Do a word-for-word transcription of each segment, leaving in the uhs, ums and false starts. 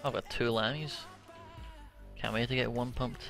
I've got two lammies. Can't wait to get one pumped.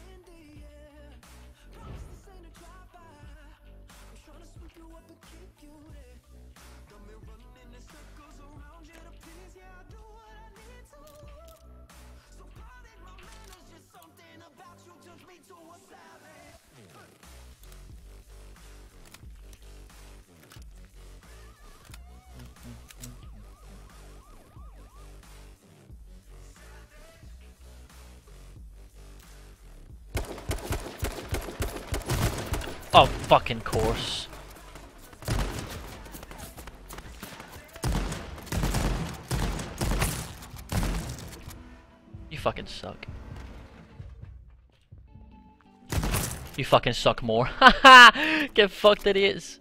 Oh, fucking course. You fucking suck. You fucking suck more. Haha! Get fucked, idiots.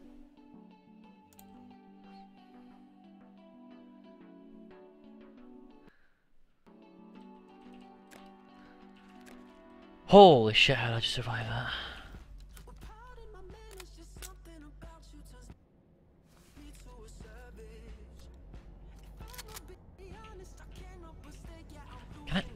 Holy shit, how did I just survive that? Can I?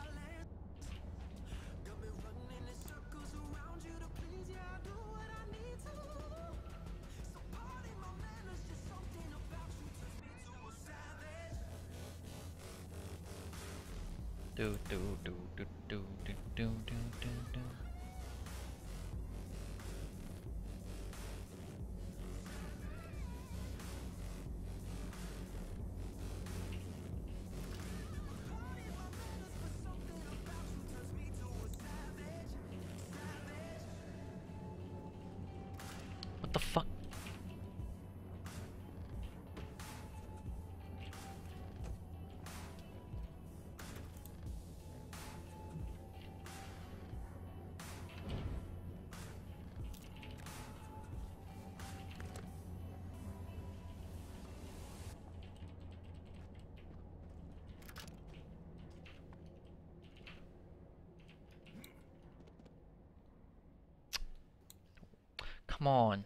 Do do do do do do do do do do. What the fuck? Come on.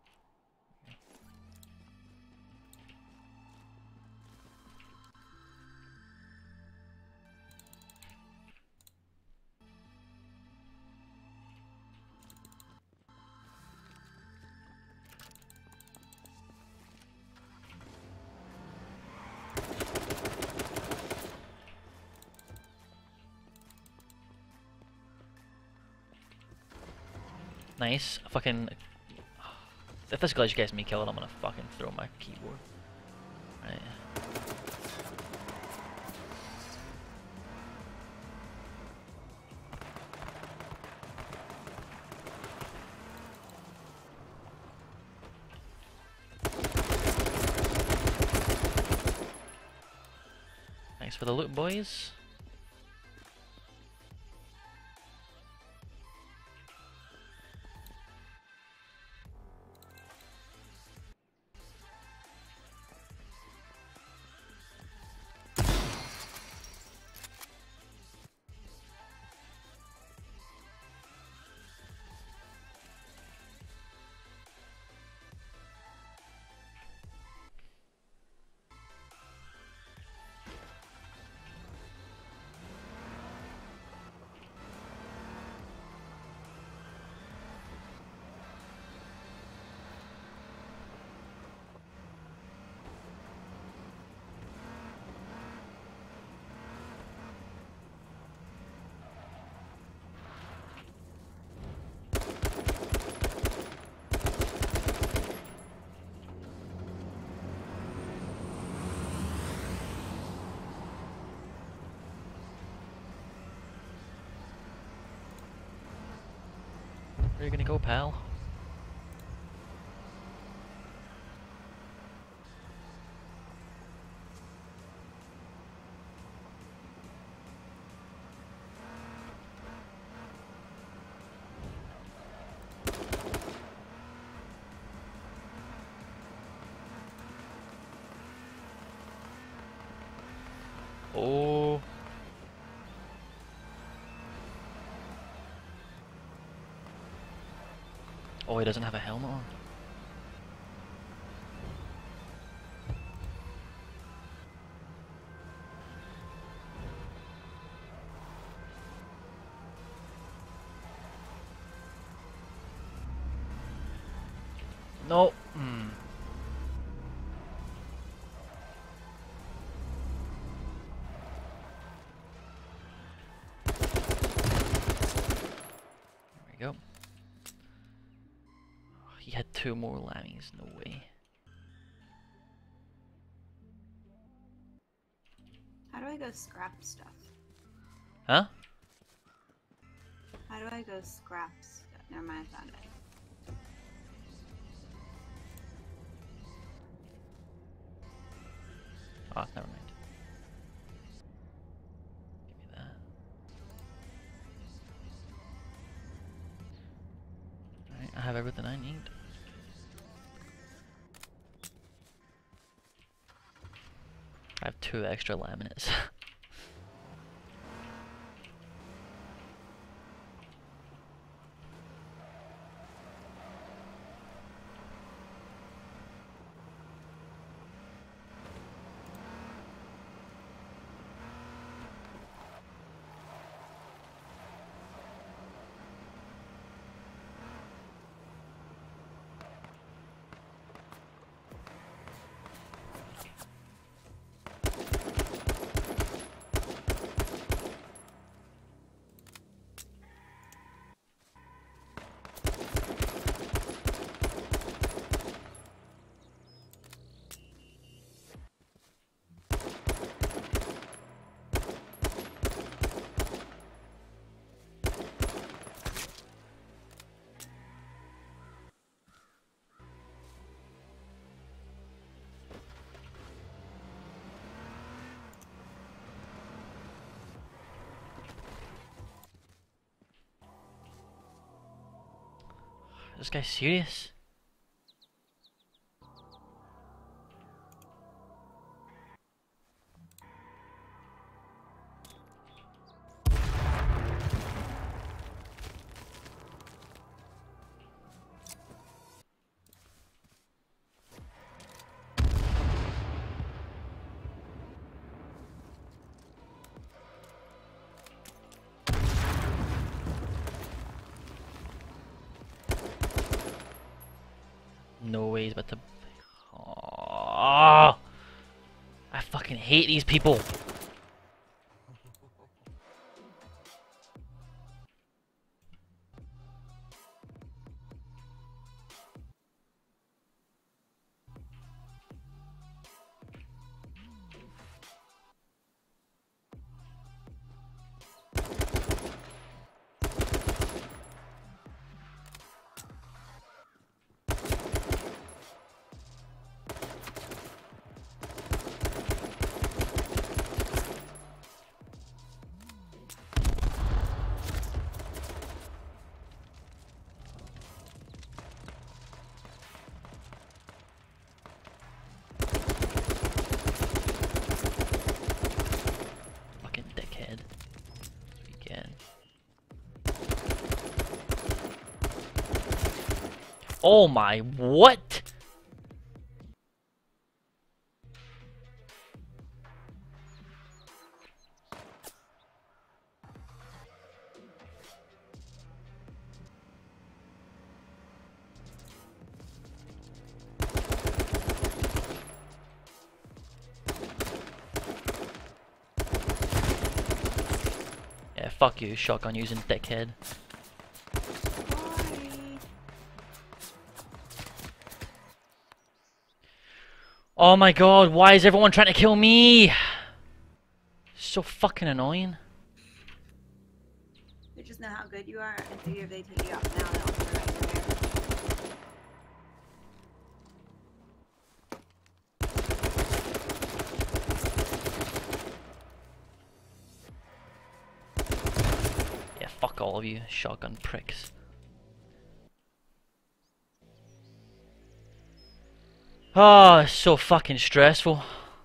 Nice. Fucking. If this glitch gets me killed, I'm gonna fucking throw my keyboard. Right. Thanks for the loot, boys. Where are you gonna go, pal? Oh. Oh, he doesn't have a helmet on. No. Hmm. There we go. He had two more lambings. No way. How do I go scrap stuff? Huh? How do I go scrap stuff? Never mind, I found it. Oh, never mind. Give me that. Alright, I have everything I need. I have two extra laminates. This guy's serious? No way he's about to... Oh, I fucking hate these people. Fucking dickhead. Again. Oh my, what? Yeah, fuck you, shotgun using dickhead. Why? Oh my god, why is everyone trying to kill me? So fucking annoying. They just know how good you are, and figure if they take you out now, they'll put it right there. Yeah, fuck all of you, shotgun pricks. Oh, it's so fucking stressful.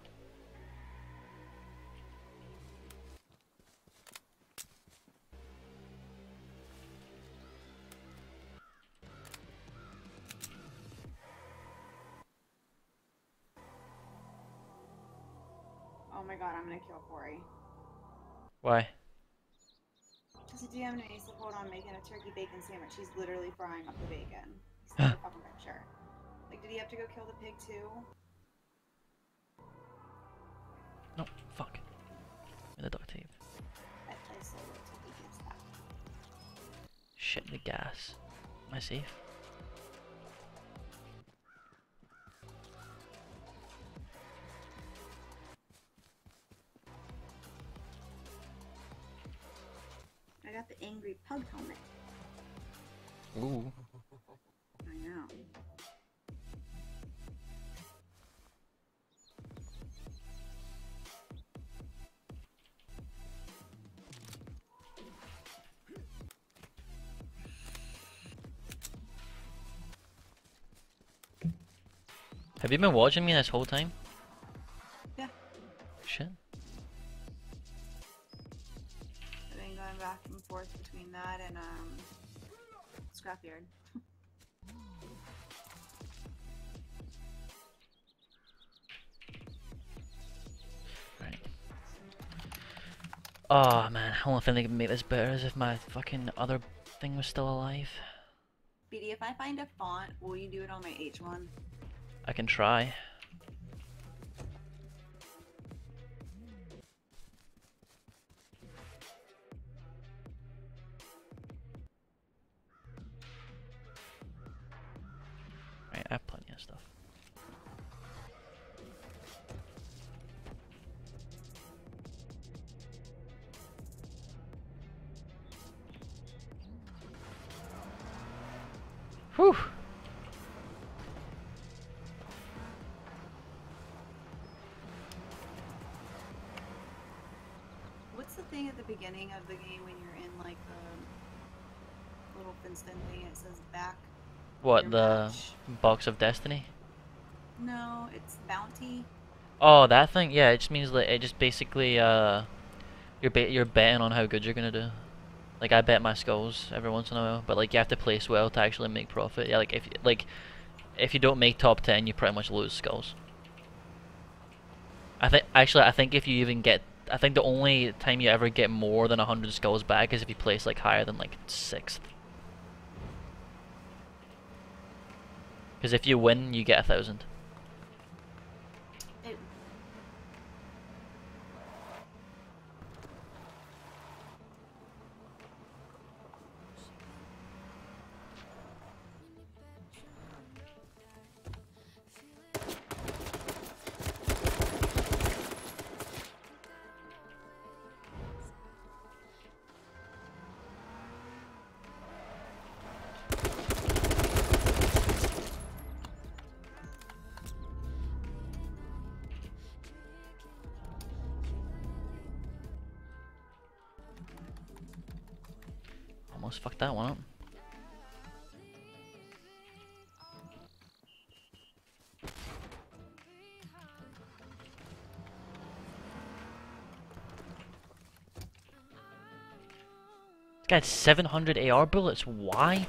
Oh my god, I'm gonna kill Corey. Why? Because the D M me to hold on making a turkey bacon sandwich. He's literally frying up the bacon. He sent me a fucking picture. you have to go kill the pig too? No, fuck. In the duct tape. I placed it to be against that. Shit, the gas. Am I safe? I got the angry pug helmet. Ooh. I know. Have you been watching me this whole time? Yeah. Shit. I've been going back and forth between that and um scrapyard. Right. Oh man, only thing that can make this better is if my fucking other thing was still alive. B D, if I find a font, will you do it on my H one? I can try. Right, I have plenty of stuff. Whew! What's the thing at the beginning of the game when you're in like the little fenced-in thing? It says back. What, your the match. box of destiny? No, it's bounty. Oh, that thing? Yeah, it just means that it just basically, uh, you're ba you're betting on how good you're gonna do. Like, I bet my skulls every once in a while, but like, you have to place well to actually make profit. Yeah, like, if, like, if you don't make top ten, you pretty much lose skulls. I think, actually, I think if you even get, I think the only time you ever get more than one hundred skulls back is if you place, like, higher than, like, sixth. Because if you win, you get a thousand. It, Almost fucked that one up. This guy had seven hundred A R bullets. Why?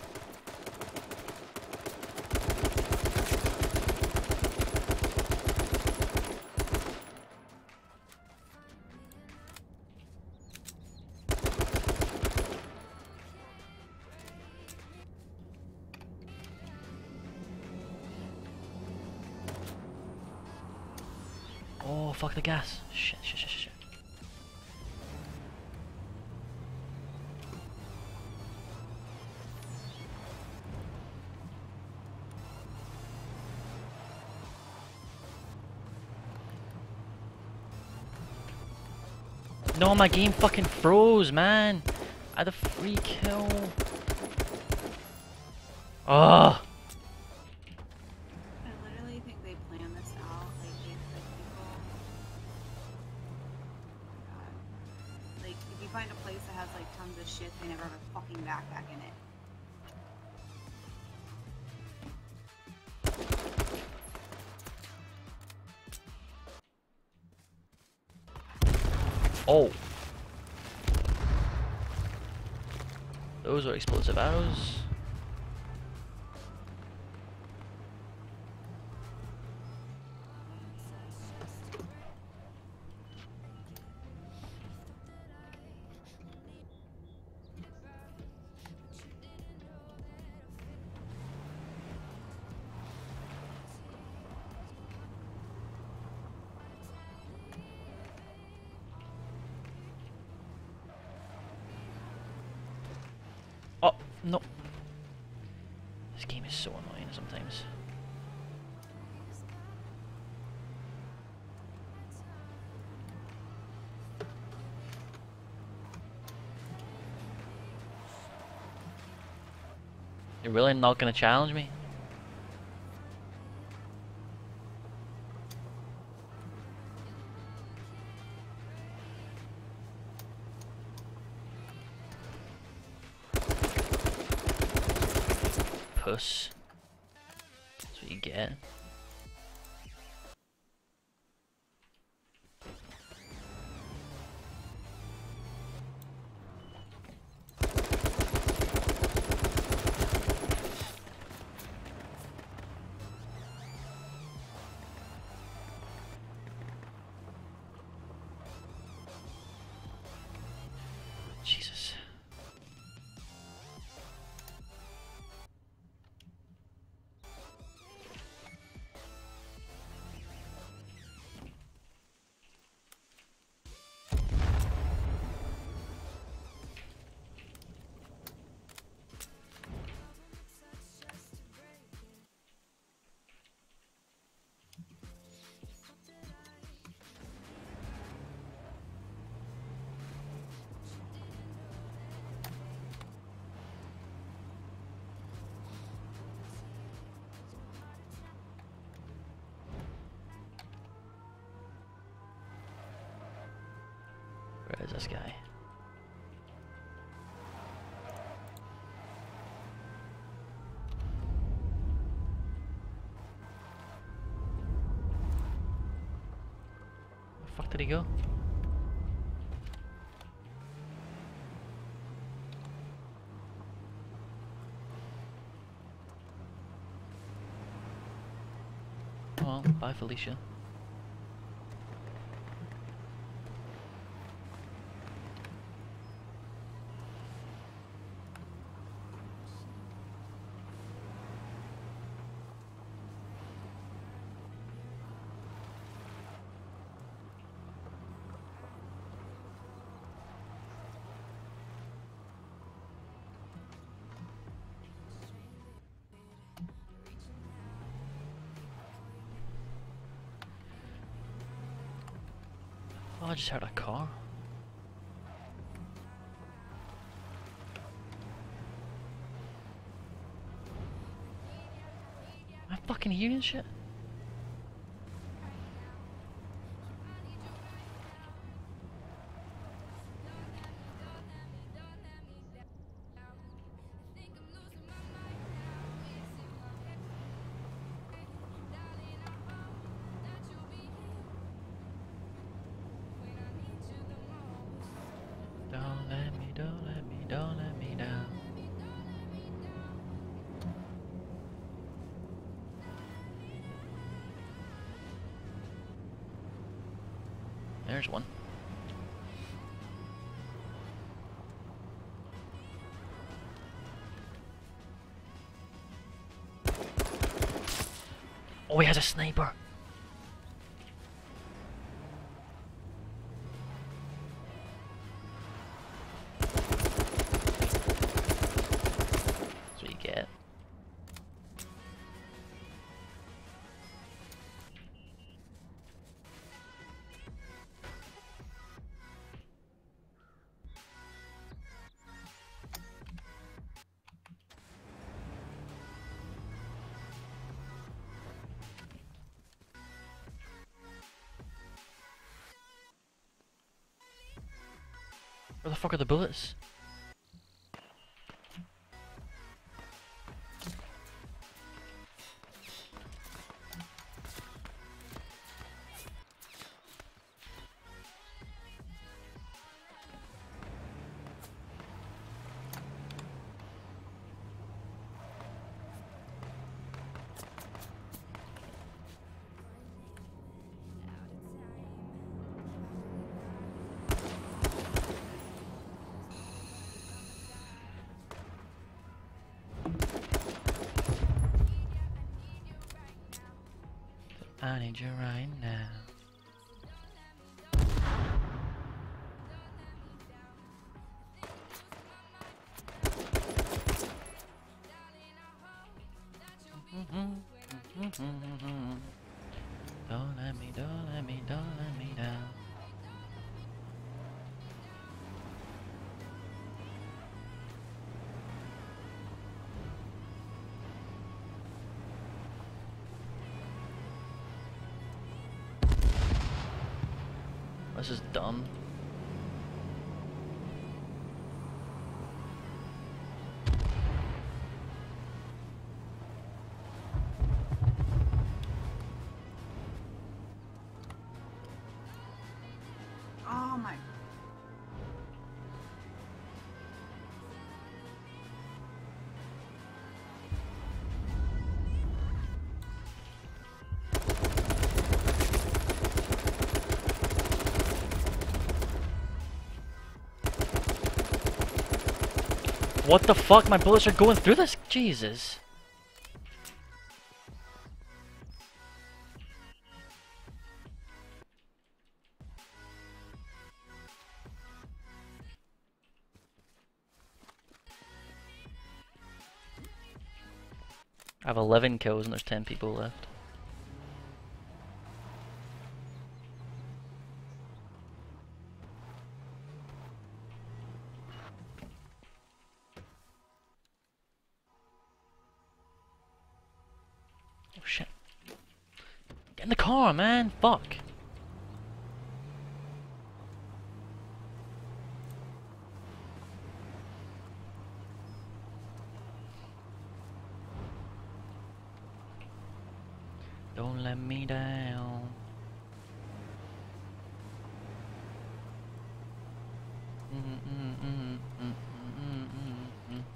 Oh, fuck the gas. Shit, shit, shit, shit. No, my game fucking froze, man. I had a free kill. Ugh. I literally think they planned this out. Like, they put people. Oh my god. Like, if you find a place that has like tons of shit, they never have a fucking backpack in it. Oh. Those are explosive arrows. so annoying sometimes. You're really not gonna challenge me? Puss. That's what you get. Jesus. Where is this guy? Where the fuck did he go? Oh, bye Felicia. Oh, I just heard a car. Am I fucking hearing shit? Don't let me, don't let me, don't let me down. There's one. Oh, he has a sniper. That's what you get. Where the fuck are the bullets? I need you right now. Don't let me, don't let me, don't let me down. This is dumb. Oh my. What the fuck? My bullets are going through this? Jesus. I have eleven kills and there's ten people left. Oh shit. Get in the car, man. Fuck. Don't let me down. Mm -mm -mm -mm -mm -mm -mm.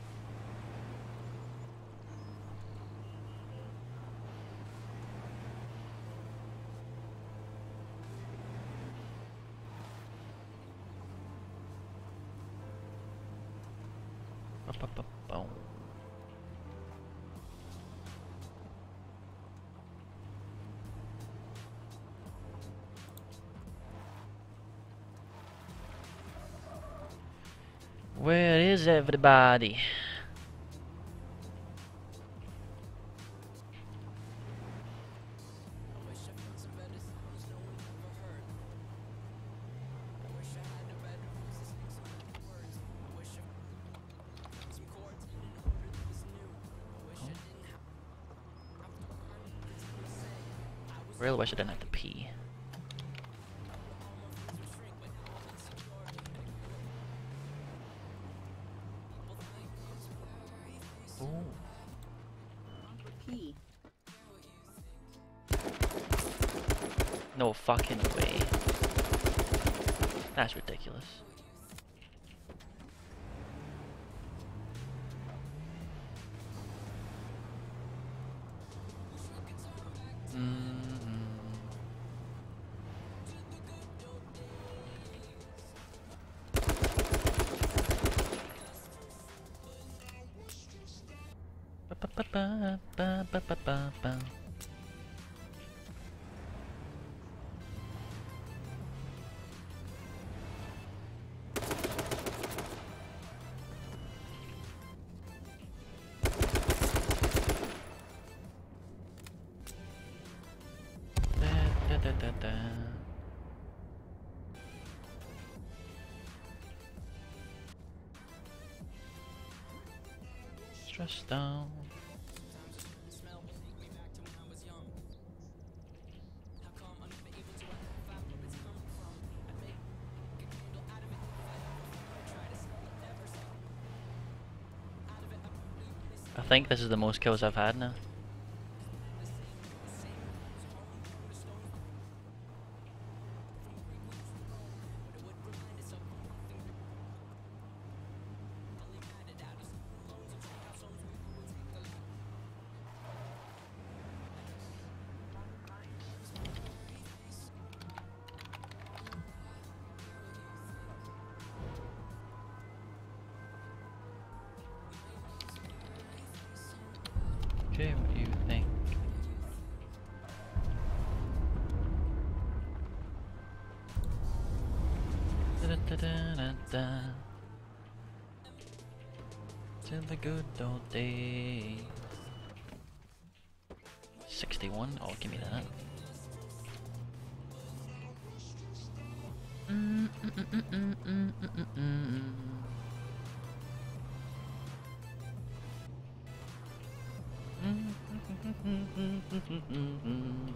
Ba-ba-ba-boom. Where is everybody? Really wish I didn't have to pee. Ooh. Pee. No fucking way. That's ridiculous. Mm-hmm. Ba-ba-ba-ba-ba-ba-ba-ba. Da-da-da-da-da. Stressed out. I think this is the most kills I've had now. Okay, what do you think? Da -da -da -da -da. Till the good old days. sixty-one? Oh, give me that. Mm, mm, mm, mm, mm, mm, mm, mm. Mm, mm, mm, mm, mm, mm, mm.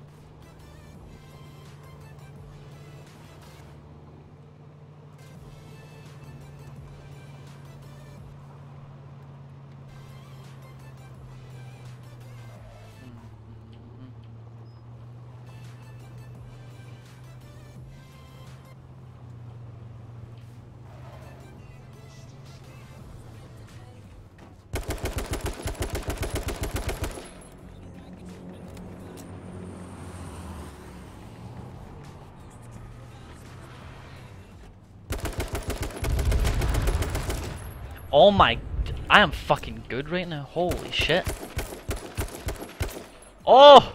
Oh my, I am fucking good right now. Holy shit. Oh!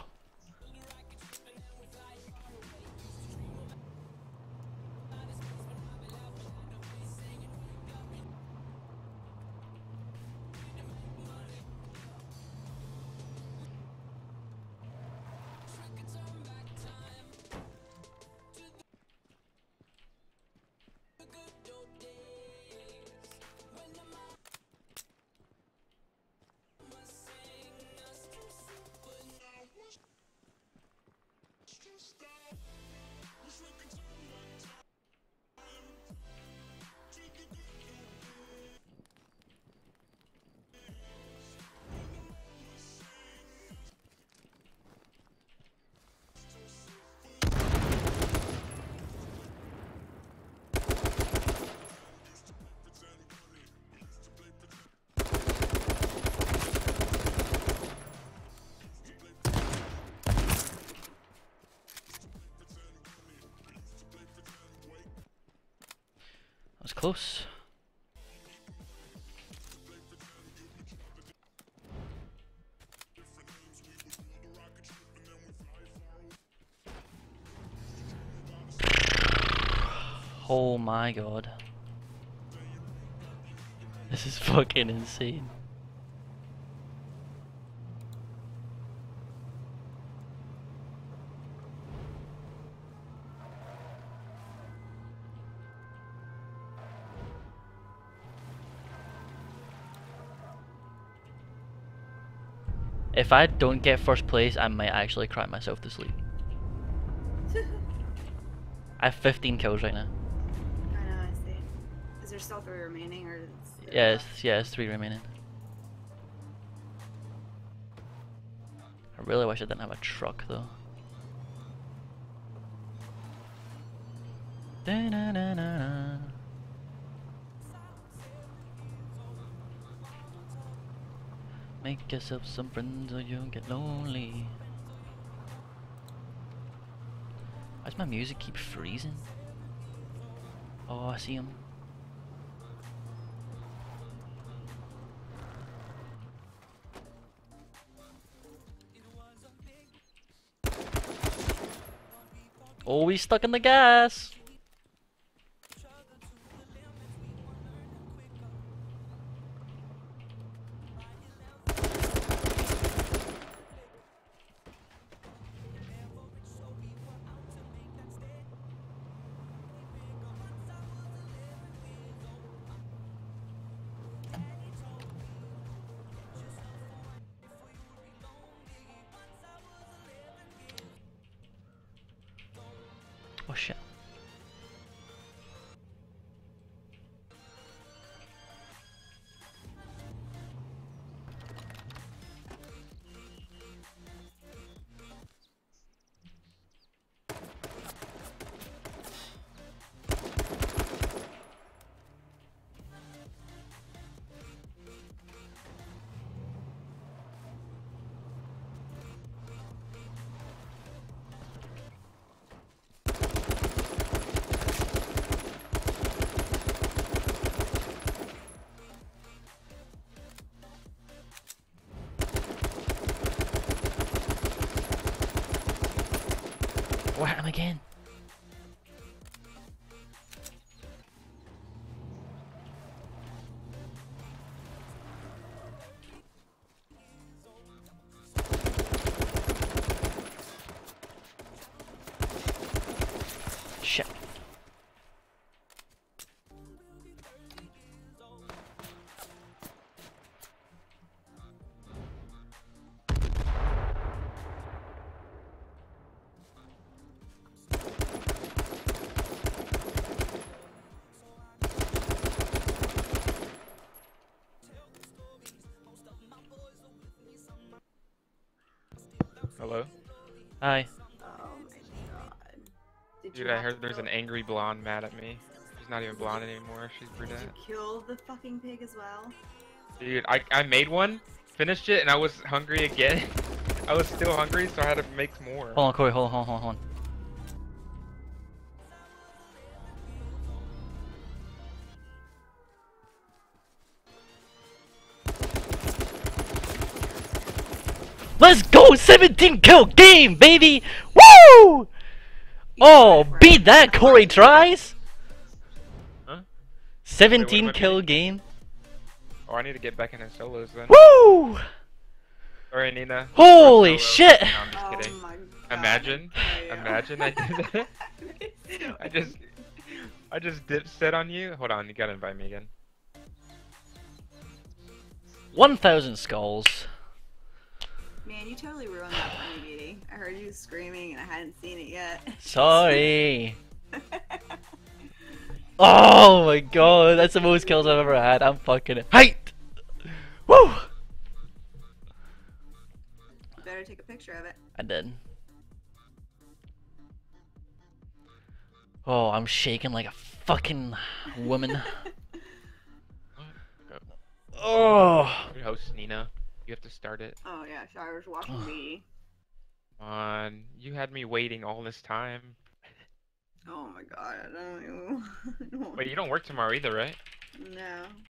That was close. Oh my god. This is fucking insane. If I don't get first place, I might actually cry myself to sleep. I have fifteen kills right now. I know, I see. Is there still three remaining, or is it Yeah, left? it's, yeah, it's three remaining. I really wish I didn't have a truck though. Da-na-na-na-na. Make yourself some friends or you'll get lonely. Why does my music keep freezing? Oh, I see him. Oh, he's stuck in the gas. Oh shit. Oh, I hit him again. Hello? Hi. Oh my god. Did Dude, you I have heard to there's kill- an angry blonde mad at me. She's not even blonde anymore, she's Did brunette. you kill the fucking pig as well? Dude, I, I made one, finished it, and I was hungry again. I was still hungry, so I had to make more. Hold on, Corey. Hold on, hold on, hold on. Let's go! seventeen kill game, baby! Woo! Oh, beat that, Corey tries! Huh? seventeen I kill beating? game. Oh, I need to get back into solos then. Woo! Sorry, Nina. Holy Solo. shit! No, I'm just Oh kidding. my god. Imagine, I know. imagine I did that. I just, I just dip set on you. Hold on, you gotta invite me again. one thousand skulls. Man, you totally ruined that for me, Beatty. I heard you screaming and I hadn't seen it yet. Sorry. Oh my god, that's the most kills I've ever had. I'm fucking hyped! Woo! Better take a picture of it. I did. Oh, I'm shaking like a fucking woman. Oh! Your host, Nina. You have to start it. Oh yeah, so I was watching Beatty. Come on, you had me waiting all this time. Oh my god, I don't even... Wait, you don't work tomorrow either, right? No.